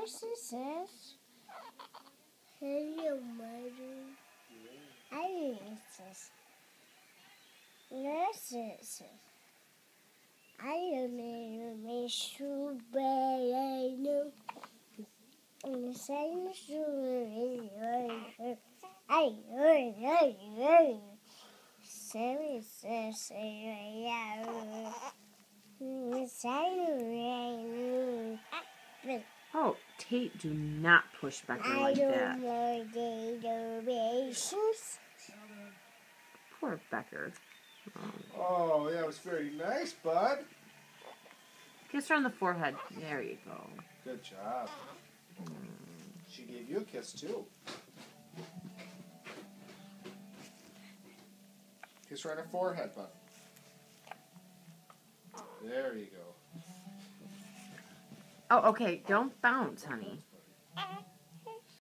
Narcissus. Hello, mother. Narcissus. Narcissus. I don't know my shoe, but I know. And the same shoe is I Oh, Tate, do not push Becker like that. Poor Becker. Oh, that was very nice, bud. Kiss her on the forehead. There you go. Good job. She gave you a kiss, too. Kiss her on the forehead, bud. There you go. Oh, okay. Don't bounce, honey.